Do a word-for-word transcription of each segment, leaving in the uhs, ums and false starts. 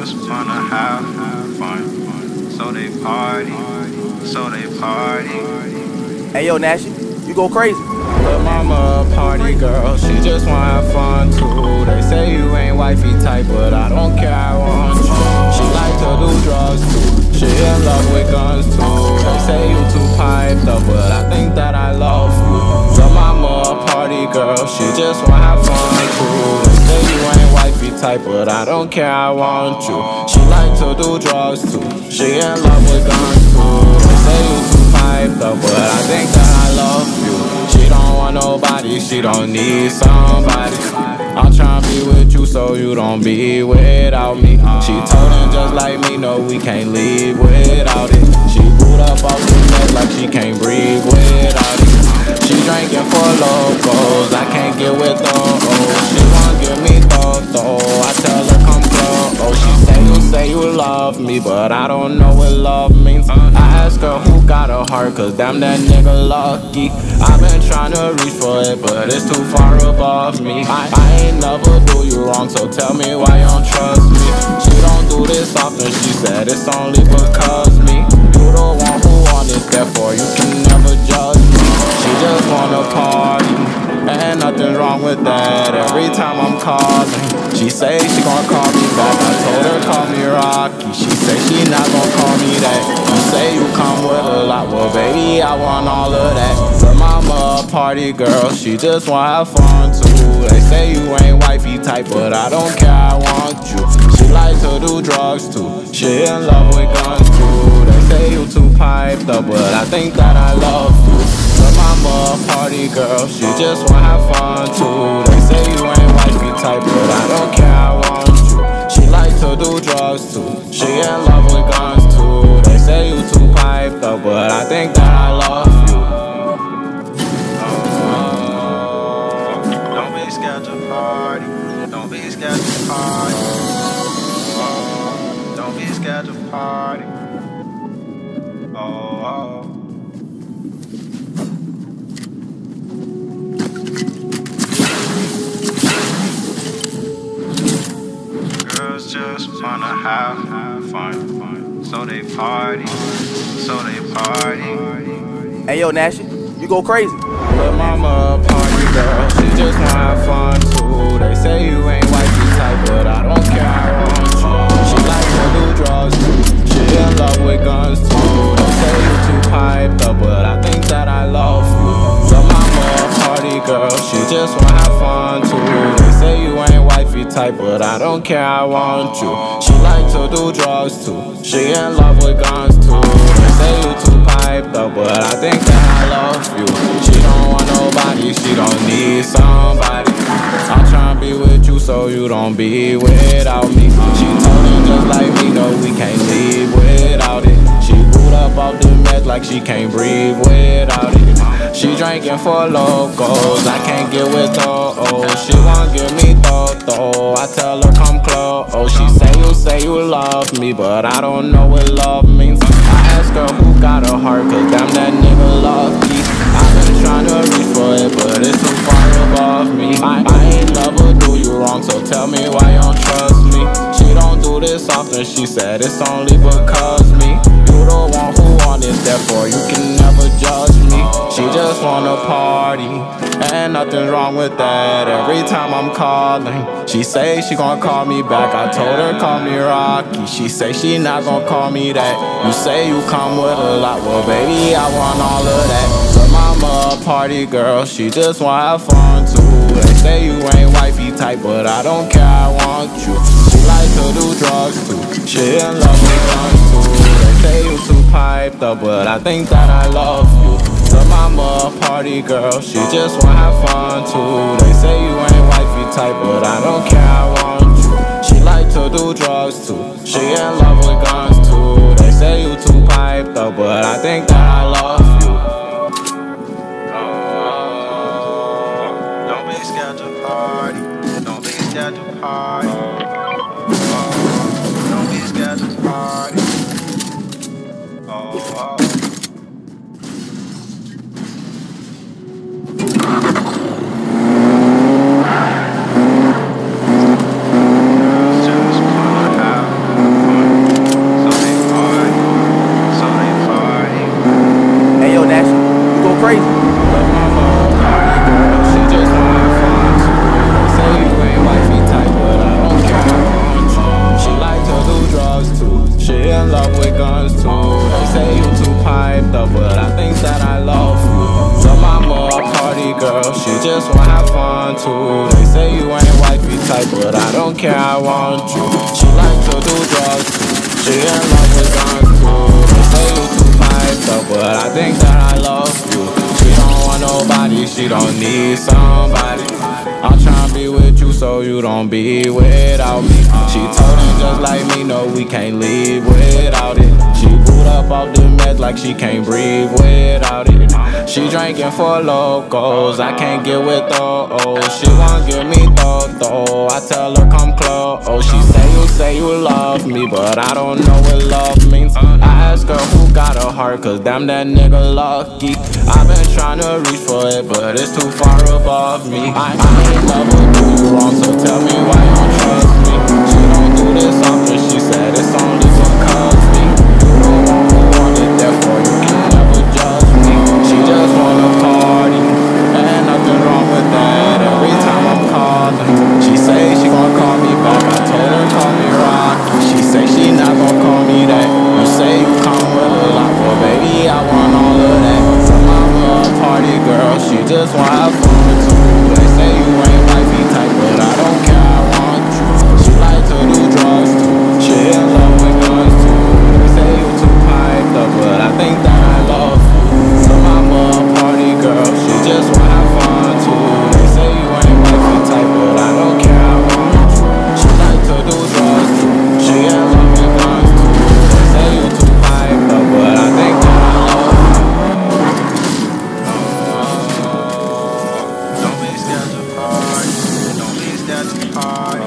just wanna have fun. So they party, so they party. Hey yo, Nashy, you go crazy. Lil' mama a party girl, she just wanna have fun too. They say you ain't wifey type, but I don't care, I want you. She like to do drugs too, she in love with guns too. They say you too piped up, but I think that I love you. Lil' mama a party girl, she just wanna have fun too. They say you ain't wifey type, but I don't care, I want you. She like to do drugs too, she in love with guns too. They say you too piped up, but I think that I love you. She don't want nobody, she don't need somebody. I'm tryna be with you so you don't be without me. She told him just like me, no, we can't leave without it. She boot up off the bed like she can't breathe without it. She drinking for locals, I can't get with those. She wanna give me though, I tell her come close. Oh, she say you say you love me, but I don't know what love means. I ask her who got a heart, cause damn that nigga lucky. I've been tryna reach for it, but it's too far above me. I, I ain't never do you wrong, so tell me why you don't trust me. She don't do this often, she said it's only because me. You the one who want it, therefore you can never judge me. She just wanna party, ain't nothing wrong with that. Every time I'm calling, she say she gon' call me back. I told her call me Rocky, she say she not gon' call me that. You say you come with a lot, well baby I want all of that. But mama a party girl, she just wanna have fun too. They say you ain't wifey type, but I don't care, I want you. She like to do drugs too, she in love with guns too. They say you too piped up, but I think that I love you. But mama a party girl, she just wanna have fun too. They say you ain't wifey type, but I don't care, I want you. She like to do drugs too, she in love with guns too. They say you too piped up, but I think that I love you. Oh, don't be scared to party, don't be scared to party. Oh, don't be scared to party. Oh, oh. Girls just wanna have fun, so they party, so they party. Hey yo, Nashy, you go crazy. Lil' mama a party girl, she just wanna have fun too. They say you ain't wifey type, but I don't care, I want you. She like to do drugs too, she in love with guns too. They say you too piped up, but I think that I love you. Lil' mama a party girl, she just wanna have fun too. They say you ain't wifey type, but I don't care, I want you. She like to do drugs too, she in love with guns too. They say you too piped up, but I think that I love you. She don't want nobody, she don't need somebody. I'm tryna be with you so you don't be without me. She told him just like me, no, we can't leave without it. She boot up off the meds like she can't breathe without it. She drinking for locals, I can't get with those. She wanna give me though, I tell her come close. Oh, she say you say you love me, but I don't know what love means. I ask her who got a heart, cause damn that nigga lucky. I've been tryna reach for it, but it's too far above me. I, I ain't never do you wrong, so tell me why you don't trust me. She don't do this often, she said it's only because me. You the one who want it, therefore you can never judge me. She just wanna party, ain't nothing wrong with that. Every time I'm calling, she say she gon' call me back. I told her call me Rocky, she say she not gon' call me that. You say you come with a lot, well baby I want all of that. But mama a party girl, she just wanna have fun too. They say you ain't wifey type, but I don't care, I want you. She like to do drugs too, she in love with guns too. They say you too piped up, but I think that I love you. Lil' mama a party girl, she just wanna have fun too. They say you ain't wifey type, but I don't care, I want you. She like to do drugs too, she in love with guns too. They say you too piped up, but I think that I love you. Oh, don't be scared to party, don't be scared to party. Oh, don't be scared to party. Oh, oh. Just wanna have just wanna have fun too. They say you ain't wifey type, but I don't care, I want you. She like to do drugs too. She in love with guns too. They say you too piped up, but I think that I love you. She don't want nobody, she don't need somebody. I'm tryna be with you so you don't be without me. She told him just like me, no, we can't leave without it. She boot up off the meds like she can't breathe without it. She drinking for locals, I can't get with those. She won't give me though, I tell her come close. Oh, she say you say you love me, but I don't know what love means. I ask her who got a heart, cause damn that nigga lucky. I've been trying to reach for it, but it's too far above me. I, I ain't never do you wrong, so tell me why you don't trust me. She don't do this often, she said it's only because me. You don't want who want it, therefore you can never judge me. She just wanna party, and nothing wrong with that. Every time I'm calling, she say she gon' call me back. I told her call me Rocky. She say she not gon' call me that. You say you come with a lot, but baby I want all of that. So mama a party girl, she just wanna have fun too. They say you ain't wifey type, but I don't care, I want you. She like to do drugs too. She in love with guns too. They say you too piped up, but I think that I love you. So mama a party girl, she just wanna have fun too. They say you ain't wifey type, but I don't care, I want you. She like to do drugs too. She in love with guns too. They say you too piped up, but I think that I love you. Don't be scared to party. Don't be scared to party.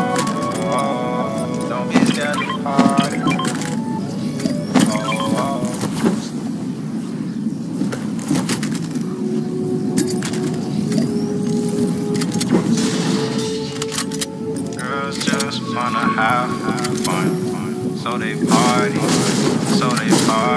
Don't be scared to party. Girls just wanna have fun, so they party, so they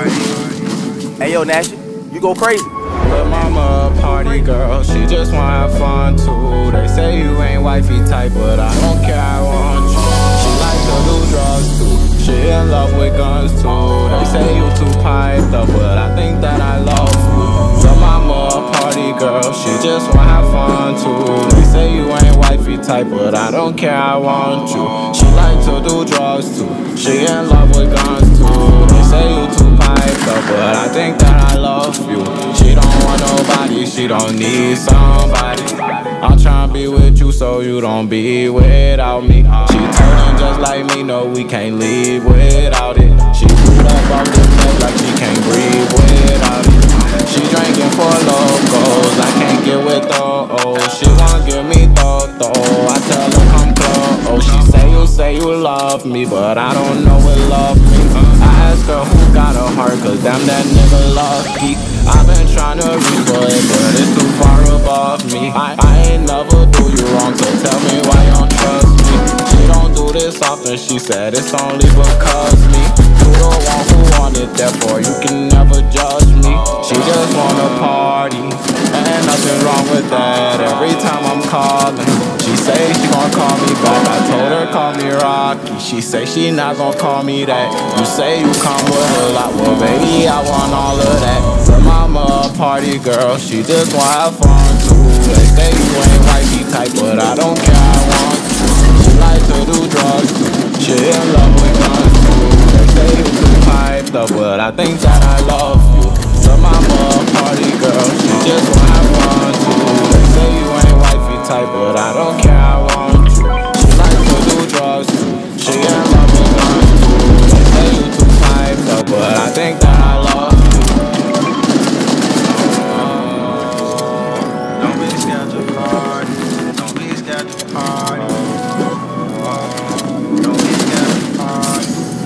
party. Hey yo, Nash, you go crazy. But mama a party girl, she just wanna have fun too. They say you ain't wifey type, but I don't care, I want you. She like to do drugs too. She in love with guns too. They say you too piped up, but I think that I love you. So mama a party girl, she just wanna have fun too. They say you ain't wifey type, but I don't care, I want you. She like to do drugs too. She in love with guns too. They say you too piped up, but I think that I love you. She don't want nobody, she don't need somebody. I'm tryna be with you so you don't be without me. She told him just like me, no, we can't leave without it. She boot up off the meds like she can't breathe without it. She drinking for locals, I can't get with those. She won't give me though, I tell her come close. Oh, she say you say you love me, but I don't know what love means. I ask her who got a heart, cause damn that nigga lucky. I've been tryna reach for it, but it's too far above me. I, I ain't never do you wrong, so tell me why you don't trust me. She don't do this often, she said it's only because me. You the one who want it, therefore you can never judge me. She just wanna party, and nothing wrong with that. Every time I'm calling, she say she gon' call me back. I told her call me Rocky. She say she not gon' call me that. You say you come with a lot, well baby I want all of that. So mama a party girl, she just wanna have fun too. They say you ain't wifey type, but I don't care, I want you. She like to do drugs too. She in love with guns too. They say you too piped up, but I think that I love you. So mama a party girl, she just wanna have fun too. They say you ain't wifey type, but I don't care, I want you. She like to do drugs too. She in love with guns too. They say you too piped up, but I think that I love you. Don't be scared to party. Don't be scared to party. Don't be scared to party.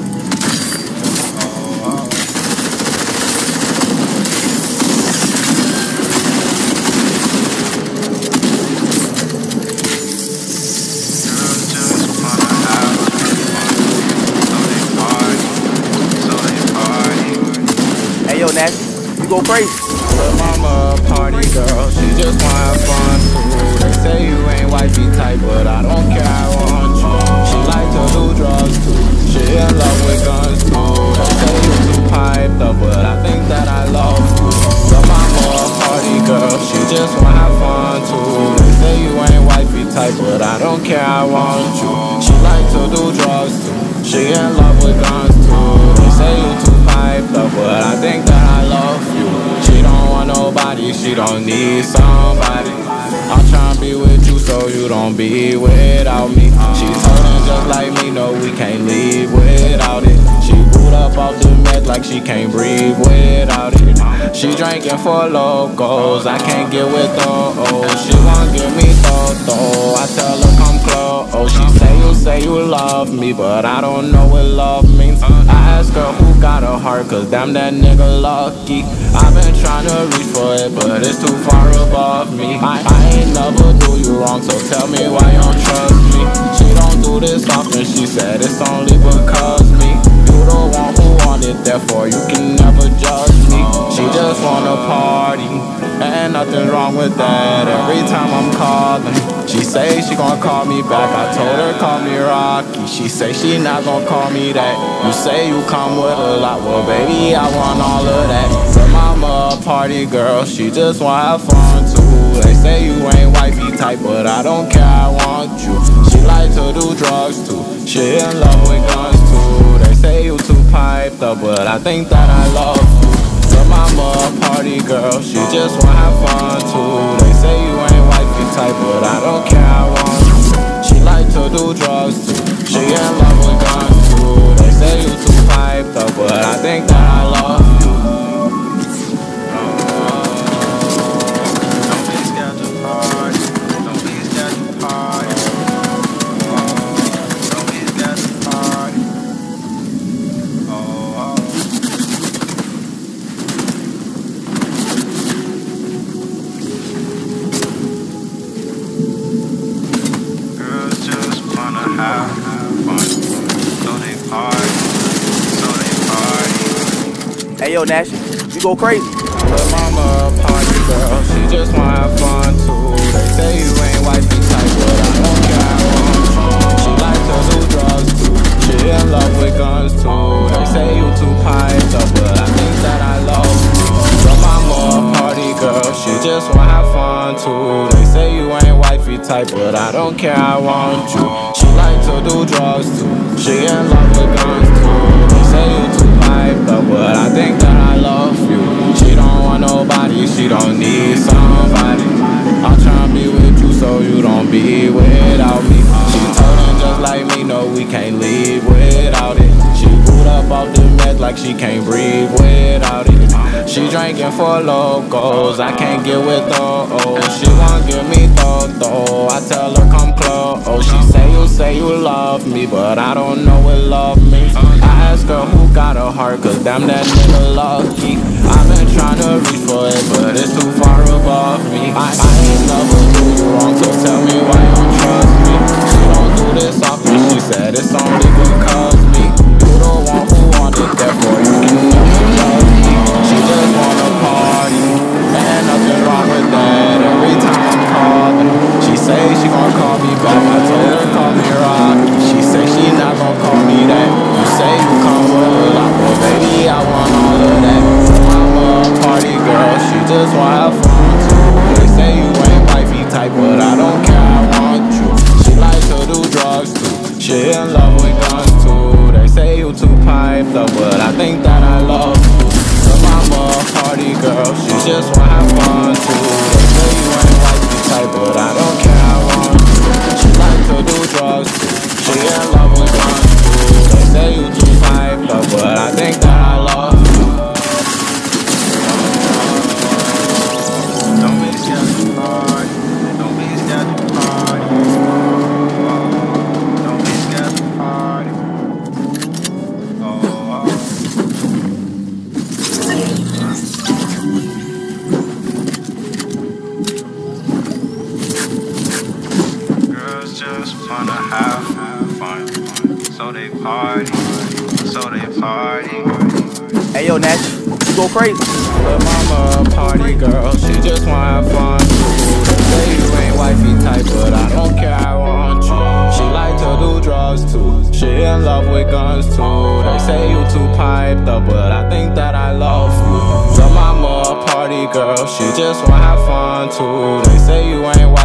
Girls just wanna have fun, so they party, so they party. Hey yo, Nash, you go crazy. But mama a party girl, she just wanna have fun too. They say you ain't wifey type, but I don't care, I want you. She like to do drugs too. She in love with guns too. They say you too piped up, but I think that I love you. So mama a party girl, she just wanna have fun too. type, but I don't care, I want you. She like to do drugs too, she in love with guns too. They say you too piped up, but I think that I love you. She don't want nobody, she don't need somebody. I'm tryna be with you so you don't be without me. She's hurting just like me, no, we can't leave without it. She boot up off the meds like she can't breathe without it. She drinking for locals, I can't get with those. She won't give me though, I tell her come close. Oh, she say you say you love me, but I don't know what love means. I ask her who got a heart, cause damn that nigga lucky. I've been trying to reach for it, but it's too far above me. I, I ain't never do you wrong, so tell me why you don't trust me. She don't do this often, she said it's only because me. You the one who want it, therefore you can never judge me. She just wanna party, and nothing wrong with that. Every time I'm calling, she say she gon' call me back. I told her call me Rocky, she say she not gon' call me that. You say you come with a lot, well baby I want all of that. Her mama a party girl, she just wanna have fun too. They say you ain't wifey type, but I don't care, I want you. She like to do drugs too, she in love with guns too. They say you too piped up, but I think that I love you. Her mama a party girl, she just wanna have fun too. They say you ain't wifey type, but I don't care, I want you. She like to do drugs too, she in love with guns too. They say you too piped up, but I think that I love you. Don't be scared to party. Don't be scared to party. Don't be scared to party. Oh, oh. Girls just wanna have fun, so they party, so they party. Hey yo, Nash, you go crazy. But mama a party girl, she just wanna have fun too. They say you ain't wifey type, but I don't care, I want you. She like to do drugs too, she in love with guns too. They say you too piped up, but I think that I love you. But mama a party girl, she just wanna have fun too. They say you ain't wifey type, but I don't care, I want you. She like to do drugs too, she in love with guns too. They say you too piped up, but I think that I love you. She don't want nobody, she don't need somebody. I'm tryna be with you so you don't be without me. She hurting just like me, no, we can't leave without it. She boot up off the meds like she can't breathe without it. She drinking for locals, I can't get with those. She won't give me though, I tell her come close. Oh, she say you say you love me, but I don't know what love means. I ask her who got a heart, cause damn that nigga lucky. I've been trying to reach for it, but it's too far above me. I, I ain't never do you wrong, so tell me why you don't trust me. She don't do this often, she said it's only because me. You the one who want it, therefore you can never judge me. She just wanna party, and nothing wrong with that. Every time I'm calling, she say she gon' call me back. I told her call me Rocky, she say she not gon' call me that. You say you come with a lot, well baby I want all of that. Mama a party girl, she just wanna have fun too. They say you ain't wifey type, but I don't care, I want you. She like to do drugs too, she in love with guns too. They say you too piped up, but I think that I love you. Her mama a party girl, she just wanna have fun too. They say you ain't wifey type, but I don't care, I want you. She like to do drugs too, she in love with guns too. They say you too piped up, but I think that I love you. Don't be scared to party. Don't be scared to party. Don't be scared to party. Oh, oh. Girls just wanna have fun, so they party, so they party. Hey yo, Nash, you go crazy. But mama a party girl, she just wanna have fun too. They say you ain't wifey type, but I don't care, I want you. She like to do drugs too, she in love with guns too. They say you too piped up, but I think that I love you. But mama a party girl, she just wanna have fun too. They say you ain't wifey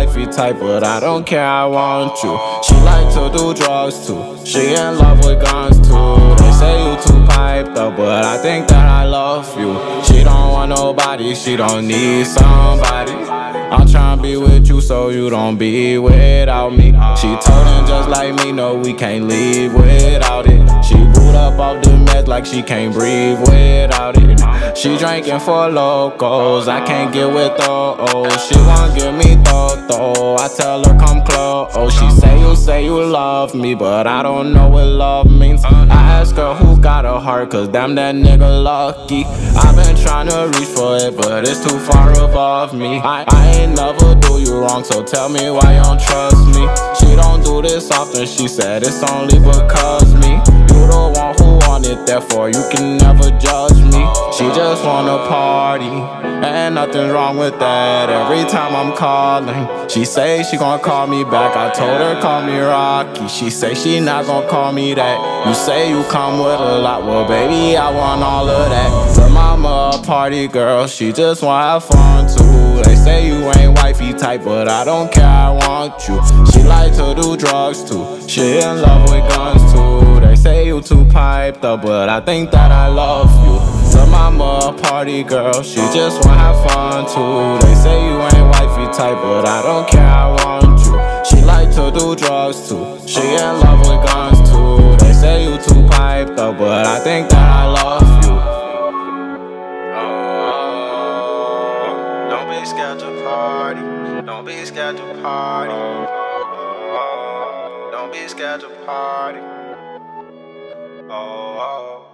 wifey type, but I don't care, I want you. She like to do drugs too, she in love with guns too. They say you too piped up, but I think that I love you. She don't want nobody, she don't need somebody. I'm tryna be with you so you don't be without me. She told him just like me, no, we can't leave without it. She boot up off the meds like she can't breathe without it. She drinking for locals, I can't get with those. She won't give me though, I tell her come close. Oh, she say you say you love me, but I don't know what love means. I ask her who got a heart, cause damn that nigga lucky. I've been tryna reach for it, but it's too far above me. I, I ain't never do you wrong, so tell me why you don't trust me. She don't do this often, she said it's only because me. You the one who want it, therefore you can never judge me. She just wanna party, and nothing's wrong with that. Every time I'm calling, she say she gon' call me back. I told her call me Rocky, she say she not gon' call me that. You say you come with a lot, well baby I want all of that. Her mama a party girl, she just wanna have fun too. They say you ain't wifey type, but I don't care, I want you. She like to do drugs too, she in love with guns too. They say you too piped up, but I think that I love you. Her mama a party girl, she just wanna have fun too. They say you ain't wifey type, but I don't care, I want you. She like to do drugs too, she in love with guns too. They say you too piped up, but I think that I love you. Oh, don't be scared to party. Don't be scared to party. Oh, don't be scared to party. Oh, oh.